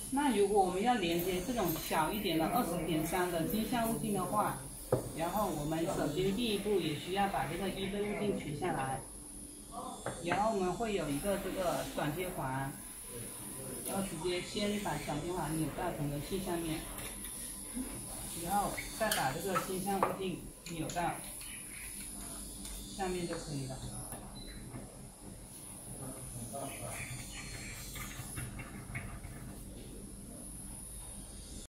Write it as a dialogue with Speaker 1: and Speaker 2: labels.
Speaker 1: 那如果我们要连接这种小一点的20.3的镜像路径的话，然后我们首先第一步也需要把这个一的路径取下来，然后我们会有一个这个转接环，然后直接先把转接环扭到整个器上面，然后再把这个镜像路径扭到下面就可以了。